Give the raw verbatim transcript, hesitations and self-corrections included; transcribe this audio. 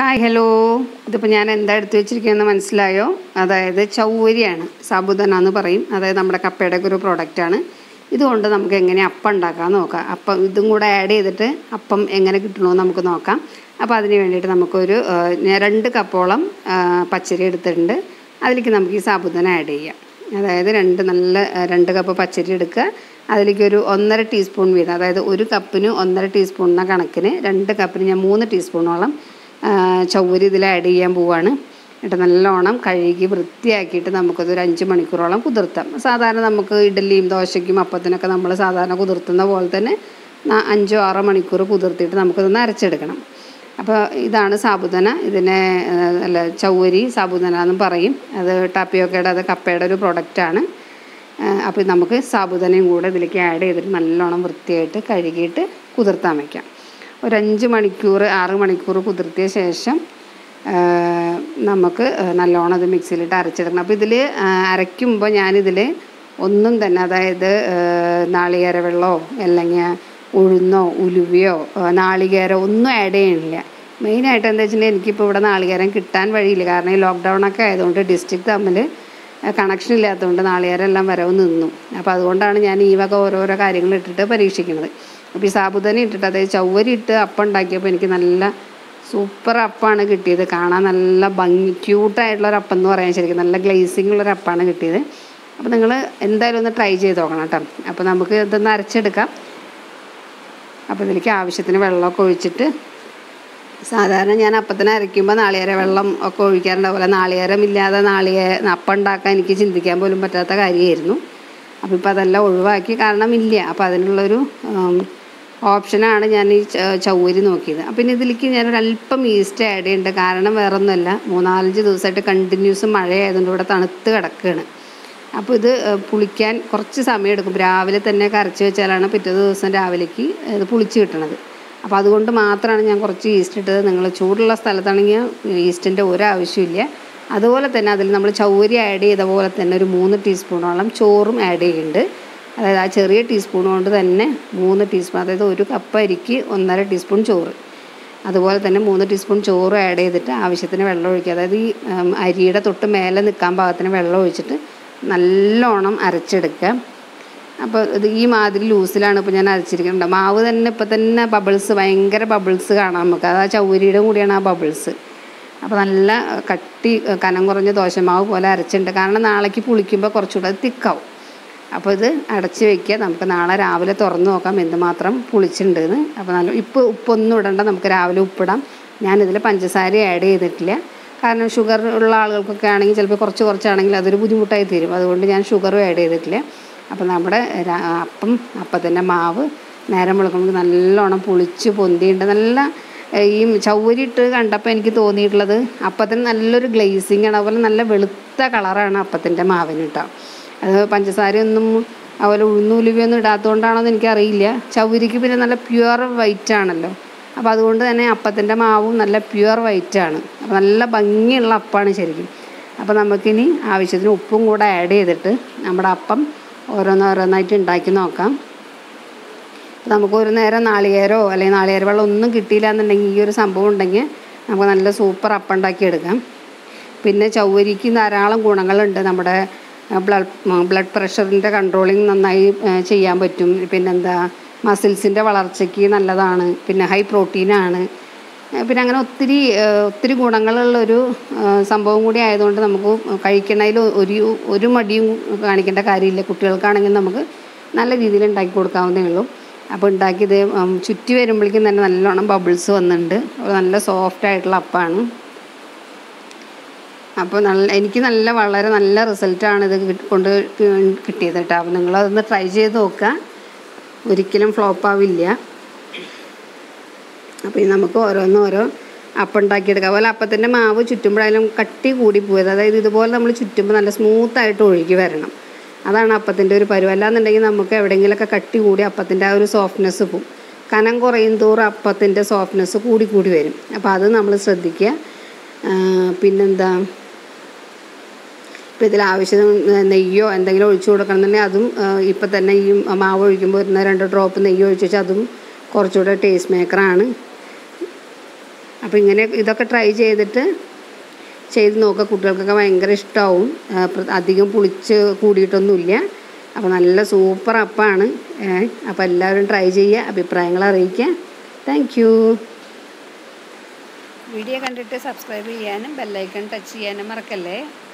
Hi hello ഇതിപ്പോൾ ഞാൻ എന്താ എടുത്തു വെച്ചിരിക്കുകയെന്ന് മനസ്സിലായോ? അതായത് ചൗവരിയാണ്, സാബുദാന എന്ന് പറയും. അതായത് നമ്മുടെ കപ്പയുടെ ഒക്കെ ഒരു പ്രോഡക്റ്റാണ്. ഇതുകൊണ്ട് നമുക്ക് എങ്ങനെ അപ്പം ഉണ്ടാക്കാം നോക്കാം. അപ്പം ഇതും കൂടെ ആഡ് ചെയ്തിട്ട് അപ്പം എങ്ങനെ കിട്ടണമെന്ന് നമുക്ക് നോക്കാം. അപ്പോൾ അതിന് വേണ്ടിയിട്ട് നമുക്കൊരു രണ്ട് കപ്പോളം പച്ചരി എടുത്തിട്ടുണ്ട്. അതിലേക്ക് നമുക്ക് ഈ സാബുദാന ആഡ് ചെയ്യാം. അതായത് രണ്ട് നല്ല രണ്ട് കപ്പ് പച്ചരി എടുക്കുക. അതിലേക്ക് ഒരു ഒന്നര ടീസ്പൂൺ വീതം, അതായത് ഒരു കപ്പിന് ഒന്നര ടീസ്പൂൺ എന്ന കണക്കിന് രണ്ട് കപ്പിന് ഞാൻ മൂന്ന് ടീസ്പൂണോളം ചൗവരി ഇതിൽ ആഡ് ചെയ്യാൻ പോവുകയാണ്. എന്നിട്ട് നല്ലോണം കഴുകി വൃത്തിയാക്കിയിട്ട് നമുക്കതൊരു അഞ്ച് മണിക്കൂറോളം കുതിർത്താം. സാധാരണ നമുക്ക് ഇഡ്ഡലിയും ദോശയ്ക്കും അപ്പത്തിനൊക്കെ നമ്മൾ സാധാരണ കുതിർത്തുന്ന പോലെ തന്നെ അഞ്ചോ ആറോ മണിക്കൂർ കുതിർത്തിയിട്ട് നമുക്കതൊന്ന് അരച്ചെടുക്കണം. അപ്പോൾ ഇതാണ് സാബുദാന. ഇതിനെ അല്ല ചൗവരി സാബുദാന എന്നും പറയും. അത് ടാപ്പിയോക്കയുടെ അത് കപ്പയുടെ ഒരു പ്രൊഡക്റ്റാണ്. അപ്പോൾ നമുക്ക് സാബുദാനയും കൂടെ ഇതിലേക്ക് ആഡ് ചെയ്തിട്ട് നല്ലോണം വൃത്തിയായിട്ട് കഴുകിയിട്ട് കുതിർത്താൻ വയ്ക്കാം. ഒരു അഞ്ച് മണിക്കൂർ ആറ് മണിക്കൂർ കുതിർത്തിയ ശേഷം നമുക്ക് നല്ലോണം അത് മിക്സിയിലിട്ട് അരച്ചെടുക്കണം. അപ്പോൾ ഇതിൽ അരയ്ക്കുമ്പോൾ ഞാനിതിൽ ഒന്നും തന്നെ, അതായത് നാളികേര വെള്ളമോ അല്ലെങ്കിൽ ഉഴുന്നോ ഉലുവയോ നാളികേരം ഒന്നും ആഡ് ചെയ്യണില്ല. മെയിനായിട്ട് എന്താ വെച്ചിട്ടുണ്ടെങ്കിൽ എനിക്കിപ്പോൾ ഇവിടെ നാളികേരം കിട്ടാൻ വഴിയില്ല. കാരണം ഈ ലോക്ക്ഡൗണൊക്കെ ആയതുകൊണ്ട് ഡിസ്ട്രിക്റ്റ് തമ്മിൽ കണക്ഷൻ ഇല്ലാത്തതുകൊണ്ട് നാളികേരം എല്ലാം വരവ് നിന്നു. അപ്പോൾ അതുകൊണ്ടാണ് ഞാൻ ഈ വക ഓരോരോ കാര്യങ്ങൾ ഇട്ടിട്ട് പരീക്ഷിക്കുന്നത്. അപ്പോൾ ഈ സാബുദാന ഇട്ടിട്ട്, അതായത് ചൗവരി ഇട്ട് അപ്പം ഉണ്ടാക്കിയപ്പോൾ എനിക്ക് നല്ല സൂപ്പർ അപ്പമാണ് കിട്ടിയത്. കാണാൻ നല്ല ഭംഗി ക്യൂട്ടായിട്ടുള്ളൊരു അപ്പം എന്ന് പറയാൻ ശരിക്കും നല്ല ഗ്ലേസിങ് ഉള്ളൊരു അപ്പമാണ് കിട്ടിയത്. അപ്പോൾ നിങ്ങൾ എന്തായാലും ഒന്ന് ട്രൈ ചെയ്ത് നോക്കണം കേട്ടോ. അപ്പോൾ നമുക്ക് ഇതൊന്ന് അരച്ചെടുക്കാം. അപ്പോൾ ഇതിലേക്ക് ആവശ്യത്തിന് വെള്ളമൊക്കെ ഒഴിച്ചിട്ട്, സാധാരണ ഞാൻ അപ്പത്തിന് അരയ്ക്കുമ്പോൾ നാളികേര വെള്ളം ഒക്കെ ഒഴിക്കാറുണ്ട്. അതുപോലെ നാളികേരം ഇല്ലാതെ നാളികേര അപ്പം ഉണ്ടാക്കാൻ എനിക്ക് ചിന്തിക്കാൻ പോലും പറ്റാത്ത കാര്യമായിരുന്നു. അപ്പോൾ ഇപ്പോൾ അതെല്ലാം ഒഴിവാക്കി, കാരണം ഇല്ല. അപ്പോൾ അതിനുള്ളൊരു ഓപ്ഷനാണ് ഞാൻ ഈ ചൗവരി നോക്കിയത്. അപ്പോൾ ഇനി ഇതിലേക്ക് ഞാനൊരല്പം ഈസ്റ്റ് ആഡ് ചെയ്യുന്നുണ്ട്. കാരണം വേറെ ഒന്നുമല്ല, മൂന്നാലഞ്ച് ദിവസമായിട്ട് കണ്ടിന്യൂസ് മഴയായതുകൊണ്ട് ഇവിടെ തണുത്ത് കിടക്കുകയാണ്. അപ്പോൾ ഇത് പുളിക്കാൻ കുറച്ച് സമയം എടുക്കും. രാവിലെ തന്നെ കരച്ച് വെച്ചാലാണ് പിറ്റേ ദിവസം രാവിലേക്ക് ഇത് പുളിച്ച് കിട്ടണത്. അപ്പോൾ അതുകൊണ്ട് മാത്രമാണ് ഞാൻ കുറച്ച് ഈസ്റ്റ് ഇട്ടത്. നിങ്ങൾ ചൂടുള്ള സ്ഥലത്താണെങ്കിൽ ഈസ്റ്റിൻ്റെ ഒരാവശ്യമില്ല. അതുപോലെ തന്നെ അതിൽ നമ്മൾ ചൗവരി ആഡ് ചെയ്ത പോലെ തന്നെ ഒരു മൂന്ന് ടീസ്പൂണോളം ചോറും ആഡ് ചെയ്യുന്നുണ്ട്. അതായത് ആ ചെറിയ ടീസ്പൂൺ കൊണ്ട് തന്നെ മൂന്ന് ടീസ്പൂൺ, അതായത് ഒരു കപ്പ് അരിക്ക് ഒന്നര ടീസ്പൂൺ ചോറ്, അതുപോലെ തന്നെ മൂന്ന് ടീസ്പൂൺ ചോറ് ആഡ് ചെയ്തിട്ട് ആവശ്യത്തിന് വെള്ളം ഒഴിക്കുക. അതായത് ഈ അരിയുടെ തൊട്ട് മേലെ നിൽക്കാൻ പാകത്തിന് വെള്ളം ഒഴിച്ചിട്ട് നല്ലോണം അരച്ചെടുക്കുക. അപ്പോൾ ഇത് ഈ മാതിരി ലൂസിലാണ് ഇപ്പോൾ ഞാൻ അരച്ചിരിക്കുന്നുണ്ട്. മാവ് തന്നെ ഇപ്പോൾ തന്നെ ബബിൾസ്, ഭയങ്കര ബബിൾസ് കാണാം നമുക്ക്. അത് ആ ചൗവരിയുടെ കൂടിയാണ് ആ ബബിൾസ്. അപ്പോൾ നല്ല കട്ടി കനം കുറഞ്ഞ ദോശമാവ് പോലെ അരച്ചിട്ടുണ്ട്. കാരണം നാളേക്ക് പുളിക്കുമ്പോൾ കുറച്ചുകൂടെ തിക്കാവും. അപ്പോൾ ഇത് അടച്ച് വയ്ക്കുക. നമുക്ക് നാളെ രാവിലെ തുറന്ന് നോക്കാം എന്തുമാത്രം പുളിച്ചിട്ടുണ്ടെന്ന്. അപ്പോൾ നല്ല ഉപ്പ് ഉപ്പൊന്നും ഇടണ്ട, നമുക്ക് രാവിലെ ഉപ്പിടാം. ഞാനിതിൽ പഞ്ചസാര ആഡ് ചെയ്തിട്ടില്ല. കാരണം ഷുഗർ ഉള്ള ആളുകൾക്കൊക്കെ ആണെങ്കിൽ ചിലപ്പോൾ കുറച്ച് കുറച്ചാണെങ്കിൽ അതൊരു ബുദ്ധിമുട്ടായി തീരും. അതുകൊണ്ട് ഞാൻ ഷുഗറും ആഡ് ചെയ്തിട്ടില്ല. അപ്പോൾ നമ്മുടെ അപ്പം അപ്പത്തിൻ്റെ മാവ് നേരം വെളുക്കുമ്പോൾ നല്ലോണം പുളിച്ച് പൊന്തിയുണ്ട്. നല്ല ഈ ചൗവരി ഇട്ട് കണ്ടപ്പോൾ എനിക്ക് തോന്നിയിട്ടുള്ളത് അപ്പത്തിന് നല്ലൊരു ഗ്ലേസിങ് ആണ്. അതുപോലെ നല്ല വെളുത്ത കളറാണ് അപ്പത്തിൻ്റെ മാവിന് കേട്ടോ. അത് പഞ്ചസാരയൊന്നും അതുപോലെ ഉഴുന്നുലുവയൊന്നും ഇടാത്തതുകൊണ്ടാണോ എന്ന് എനിക്കറിയില്ല. ചൗവരിക്ക് പിന്നെ നല്ല പ്യുവർ വൈറ്റ് ആണല്ലോ. അപ്പോൾ അതുകൊണ്ട് തന്നെ അപ്പത്തിൻ്റെ മാവും നല്ല പ്യുവർ വൈറ്റാണ്. അപ്പോൾ നല്ല ഭംഗിയുള്ള അപ്പമാണ് ശരിക്കും. അപ്പോൾ നമുക്കിനി ആവശ്യത്തിന് ഉപ്പും കൂടെ ആഡ് ചെയ്തിട്ട് നമ്മുടെ അപ്പം ഓരോന്നോരോന്നായിട്ട് ഉണ്ടാക്കി നോക്കാം. നമുക്ക് ഒരു നേരം നാളികേരോ അല്ലെങ്കിൽ നാളികേര വെള്ളം ഒന്നും കിട്ടിയില്ല എന്നുണ്ടെങ്കിൽ ഈ ഒരു സംഭവം ഉണ്ടെങ്കിൽ നമുക്ക് നല്ല സൂപ്പർ അപ്പം ഉണ്ടാക്കി എടുക്കാം. പിന്നെ ചൗവരിക്ക് ധാരാളം ഗുണങ്ങളുണ്ട്. നമ്മുടെ ബ്ലഡ് ബ്ലഡ് പ്രഷറിൻ്റെ കൺട്രോളിങ് നന്നായി ചെയ്യാൻ പറ്റും. പിന്നെന്താ മസിൽസിൻ്റെ വളർച്ചയ്ക്ക് നല്ലതാണ്. പിന്നെ ഹൈ പ്രോട്ടീനാണ്. പിന്നെ അങ്ങനെ ഒത്തിരി ഒത്തിരി ഗുണങ്ങളുള്ളൊരു സംഭവം കൂടി ആയതുകൊണ്ട് നമുക്ക് കഴിക്കണതിൽ ഒരു ഒരു മടിയും കാണിക്കേണ്ട കാര്യമില്ല. കുട്ടികൾക്കാണെങ്കിൽ നമുക്ക് നല്ല രീതിയിൽ ഉണ്ടാക്കി കൊടുക്കാവുന്നേ ഉള്ളൂ. അപ്പോൾ ഉണ്ടാക്കിയത് ചുറ്റി വരുമ്പോഴേക്കും തന്നെ നല്ലോണം ബബിൾസ് വന്നിട്ടുണ്ട്. നല്ല സോഫ്റ്റ് ആയിട്ടുള്ള അപ്പമാണ്. അപ്പോൾ നല്ല എനിക്ക് നല്ല വളരെ നല്ല റിസൾട്ടാണ് ഇത് കൊണ്ട് കിട്ടിയത് കേട്ടോ. അപ്പോൾ നിങ്ങളതൊന്ന് ട്രൈ ചെയ്ത് നോക്കുക, ഒരിക്കലും ഫ്ലോപ്പ് ആവില്ല. അപ്പോൾ നമുക്ക് ഓരോന്നും ഓരോ അപ്പം ഉണ്ടാക്കിയെടുക്കുക. അതുപോലെ അപ്പത്തിൻ്റെ മാവ് ചുറ്റുമ്പോഴായാലും കട്ടി കൂടി പോയത്, അതായത് ഇതുപോലെ നമ്മൾ ചുറ്റുമ്പോൾ നല്ല സ്മൂത്തായിട്ട് ഒഴുകി വരണം. അതാണ് അപ്പത്തിൻ്റെ ഒരു പരുവം. അല്ലാന്നുണ്ടെങ്കിൽ നമുക്ക് എവിടെയെങ്കിലുമൊക്കെ കട്ടി കൂടി അപ്പത്തിൻ്റെ ആ ഒരു സോഫ്റ്റ്നെസ് പോവും. കനം കുറയും തോറും അപ്പത്തിൻ്റെ സോഫ്റ്റ്നെസ് കൂടി കൂടി വരും. അപ്പോൾ അത് നമ്മൾ ശ്രദ്ധിക്കുക. പിന്നെന്താ, ഇപ്പോൾ ഇതിൽ ആവശ്യം നെയ്യോ എന്തെങ്കിലും ഒഴിച്ചു കൊടുക്കണമെന്നുണ്ടെങ്കിൽ അതും ഇപ്പം തന്നെ ഈ മാവ് ഒഴിക്കുമ്പോൾ വരുന്ന രണ്ട് ഡ്രോപ്പ് നെയ്യ് ഒഴിച്ച് വെച്ചാൽ അതും കുറച്ചുകൂടെ ടേസ്റ്റ് മേക്കറാണ്. അപ്പോൾ ഇങ്ങനെ ഇതൊക്കെ ട്രൈ ചെയ്തിട്ട് ചെയ്ത് നോക്കുക. കുട്ടികൾക്കൊക്കെ ഭയങ്കര ഇഷ്ടമാവും. അധികം പുളിച്ച് കൂടിയിട്ടൊന്നുമില്ല. അപ്പോൾ നല്ല സൂപ്പർ അപ്പമാണ്. അപ്പോൾ എല്ലാവരും ട്രൈ ചെയ്യുക, അഭിപ്രായങ്ങൾ അറിയിക്കുക. Thank you. വീഡിയോ കണ്ടിട്ട് സബ്സ്ക്രൈബ് ചെയ്യാനും ബെല്ലൈക്കൺ ടച്ച് ചെയ്യാനും മറക്കല്ലേ.